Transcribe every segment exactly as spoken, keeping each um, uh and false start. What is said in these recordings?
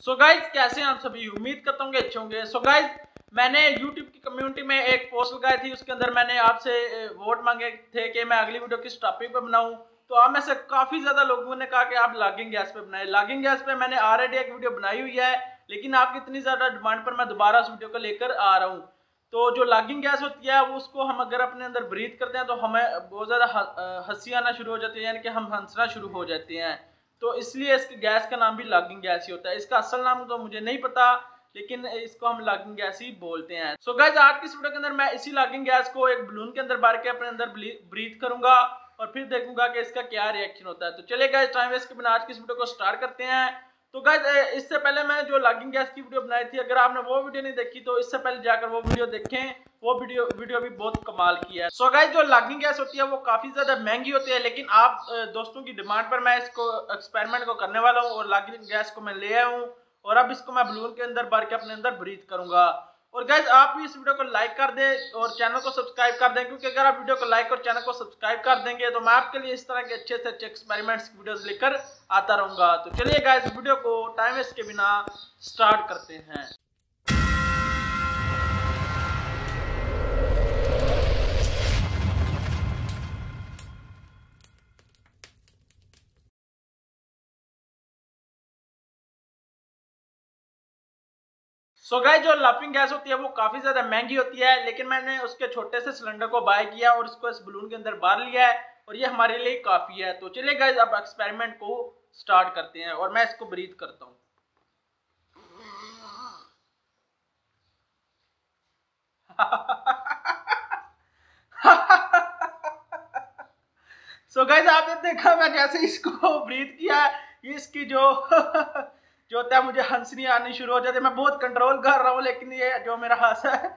So guys कैसे हैं आप सभी, उम्मीद करता हूँ कि अच्छे होंगे। सो गाइज मैंने यूट्यूब की कम्युनिटी में एक पोस्ट लगाई थी, उसके अंदर मैंने आपसे वोट मांगे थे कि मैं अगली वीडियो किस टॉपिक पे बनाऊं। तो आप में से काफ़ी ज़्यादा लोगों ने कहा कि आप लॉगिंग गैस पे बनाए। लॉगिंग गैस पे मैंने ऑलरेडी एक वीडियो बनाई हुई है, लेकिन आपकी इतनी ज़्यादा डिमांड पर मैं दोबारा उस वीडियो को लेकर आ रहा हूँ। तो जो लॉगिंग गैस होती है वो उसको हम अगर अपने अंदर ब्रीथ करते हैं तो हमें बहुत ज़्यादा हंसी आना शुरू हो जाती है, यानी कि हम हंसना शुरू हो जाते हैं। तो इसलिए इसके गैस का नाम भी लॉगिंग गैस ही होता है। इसका असल नाम तो मुझे नहीं पता, लेकिन इसको हम लॉगिंग गैस ही बोलते हैं। सो गाइस आज की इस वीडियो के अंदर मैं इसी लॉगिंग गैस को एक बलून के अंदर भर के अपने अंदर ब्रीथ करूंगा और फिर देखूंगा कि इसका क्या रिएक्शन होता है। तो चलिए गाइस टाइम वेस्ट के बिना आज की इस वीडियो को स्टार्ट करते हैं। तो गाइस इससे पहले मैं जो लॉगिंग गैस की वीडियो बनाई थी, अगर आपने वो वीडियो नहीं देखी तो इससे पहले जाकर वो वीडियो देखें। वो वीडियो वीडियो भी बहुत कमाल की है। सो गाइस जो लॉगिंग गैस होती है वो काफी ज्यादा महंगी होती है, लेकिन आप दोस्तों की डिमांड पर मैं इसको एक्सपेरिमेंट को करने वाला हूँ और लॉगिंग गैस को मैं ले आया हूँ और अब इसको मैं बलून के अंदर भर के अपने अंदर ब्रीथ करूंगा। और गाइस आप भी इस वीडियो को लाइक कर दें और चैनल को सब्सक्राइब कर दें, क्योंकि अगर आप वीडियो को लाइक और चैनल को सब्सक्राइब कर देंगे तो मैं आपके लिए इस तरह के अच्छे से अच्छे एक्सपेरिमेंट्स की वीडियोस लेकर आता रहूंगा। तो चलिए गाइस वीडियो को टाइम वेस्ट के बिना स्टार्ट करते हैं। सो so गाइस जो लाफिंग गैस होती है वो काफी ज्यादा महंगी होती है, लेकिन मैंने उसके छोटे से सिलेंडर को बाय किया और इसको इस बलून के अंदर भर लिया है और ये हमारे लिए काफी है। तो चलिए गाइस अब एक्सपेरिमेंट को स्टार्ट करते हैं और मैं इसको ब्रीथ करता हूँ। सो गाइस आपने देखा मैं जैसे इसको ब्रीथ किया, ये इसकी जो जो होता है मुझे हंसनी आनी शुरू हो जाती है। मैं बहुत कंट्रोल कर रहा हूँ, लेकिन ये जो मेरा हंसा है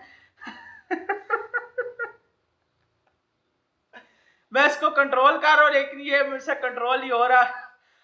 मैं इसको कंट्रोल कर रहा हूँ, लेकिन ये मुझसे कंट्रोल ही हो रहा है।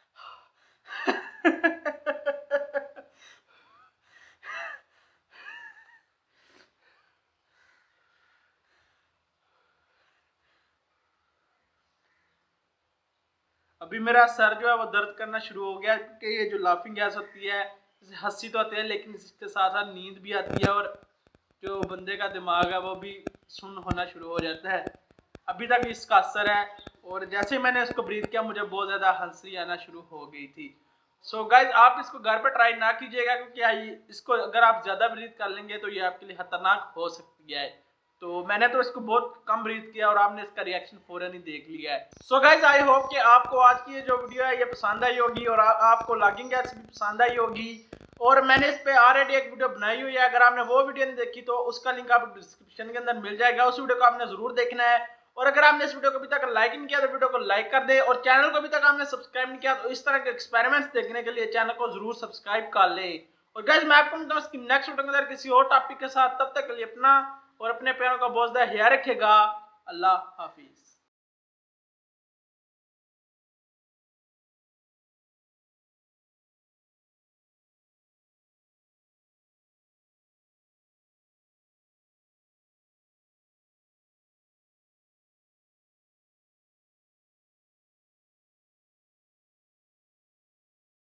अभी मेरा सर जो है वो दर्द करना शुरू हो गया, क्योंकि ये जो लाफिंग गैस होती है हंसी तो आती है, लेकिन इसके साथ साथ नींद भी आती है और जो बंदे का दिमाग है वो भी सुन्न होना शुरू हो जाता है। अभी तक इसका असर है और जैसे ही मैंने इसको ब्रीथ किया मुझे बहुत ज़्यादा हंसी आना शुरू हो गई थी। सो so गाइज आप इसको घर पर ट्राई ना कीजिएगा, क्योंकि इसको अगर आप ज़्यादा ब्रीथ कर लेंगे तो ये आपके लिए खतरनाक हो सकती है। तो मैंने तो इसको बहुत कम ब्रीथ किया और आपने इसका रिएक्शन फौरन ही देख लिया है। सो गाइज आई होप कि आपको आज की ये जो वीडियो है ये पसंद आई होगी और आ, आपको लॉगिंग गैस भी पसंद आई होगी। और मैंने इस पे ऑलरेडी एक वीडियो बनाई हुई है, अगर आपने वो वीडियो नहीं देखी तो उसका लिंक आपको डिस्क्रिप्शन के अंदर मिल जाएगा। उस वीडियो को आपने जरूर देखना है। और अगर आपने इस वीडियो को अभी तक लाइक नहीं किया तो वीडियो को लाइक कर दे और चैनल को अभी तक आपने सब्सक्राइब नहीं किया तो इस तरह के एक्सपेरिमेंट्स देखने के लिए चैनल को जरूर सब्सक्राइब कर ले। और गाइस मैं आपको मिलता हूं इसकी नेक्स्ट वीडियो के अंदर किसी और टॉपिक के साथ। तब तक के लिए अपना और अपने प्यारों का बहुत ज़्यादा ख्याल रखेगा। अल्लाह हाफिज।